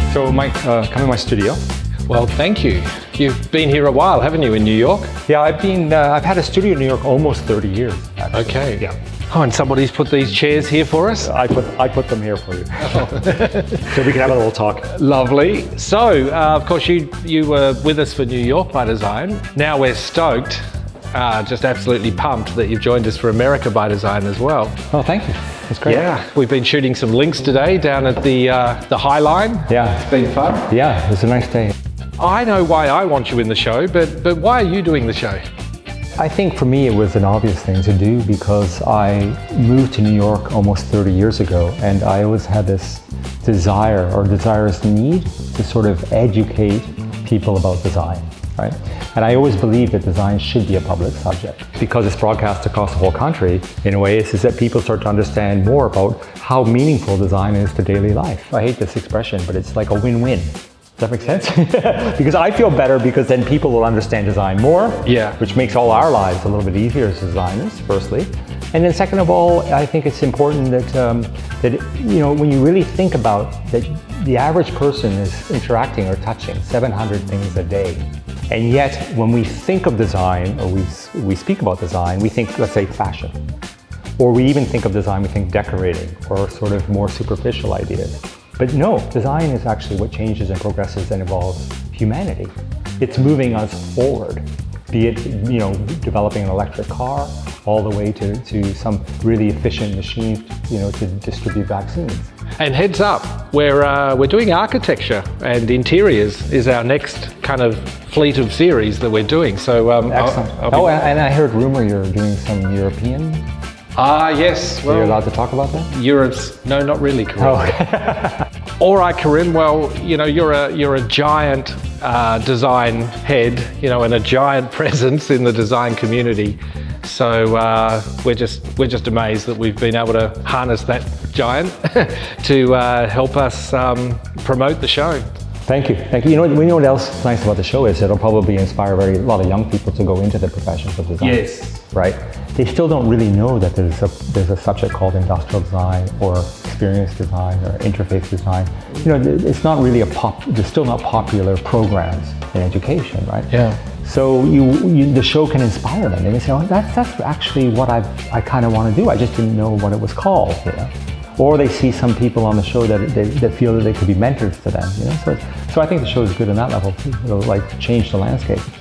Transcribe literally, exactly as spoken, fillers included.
So Mike, uh, come in my studio. Well, thank you. You've been here a while, haven't you, in New York? Yeah, I've been. Uh, I've had a studio in New York almost thirty years. Actually. Okay. Yeah. Oh, and somebody's put these chairs here for us? I put I put them here for you, so we can have a little talk. Lovely. So, uh, of course, you you were with us for New York by Design. Now we're stoked, uh, just absolutely pumped that you've joined us for America by Design as well. Oh, thank you. That's great. Yeah, we've been shooting some links today down at the uh, the High Line. Yeah, it's been fun. Yeah, it was a nice day. I know why I want you in the show, but but why are you doing the show? I think for me it was an obvious thing to do because I moved to New York almost thirty years ago, and I always had this desire or desirous need to sort of educate people about design, right? And I always believed that design should be a public subject because it's broadcast across the whole country. In a way, it's is that people start to understand more about how meaningful design is to daily life. I hate this expression, but it's like a win-win. Does that make sense? Because I feel better because then people will understand design more, yeah. which makes all our lives a little bit easier as designers, firstly. And then second of all, I think it's important that, um, that you know, when you really think about that the average person is interacting or touching seven hundred things a day. And yet, when we think of design or we, we speak about design, we think, let's say, fashion. Or we even think of design, we think decorating or sort of more superficial ideas. But no, design is actually what changes and progresses and evolves humanity. It's moving us forward, be it you know developing an electric car, all the way to, to some really efficient machine you know to distribute vaccines. And heads up, we're uh, we're doing architecture and interiors is our next kind of fleet of series that we're doing. So um, excellent. I'll, I'll oh, and I heard rumor you're doing some European. Ah, yes. Well, are you allowed to talk about that? Europe's, no, not really, Corinne. Oh, okay. All right, Corinne, well, you know, you're a, you're a giant uh, design head, you know, and a giant presence in the design community. So uh, we're just, we're just amazed that we've been able to harness that giant to uh, help us um, promote the show. Thank you. Thank you. You know, you know what else is nice about the show is it'll probably inspire very, a lot of young people to go into the professions of design. Yes. Right? They still don't really know that there's a, there's a subject called industrial design or experience design or interface design. You know, it's not really a pop, there's still not popular programs in education, right? Yeah. So you, you the show can inspire them. They may say, oh, that's, that's actually what I've, I kind of want to do. I just didn't know what it was called, you know? Or they see some people on the show that they, that feel that they could be mentors to them, you know? So, so I think the show is good on that level too. It'll like change the landscape.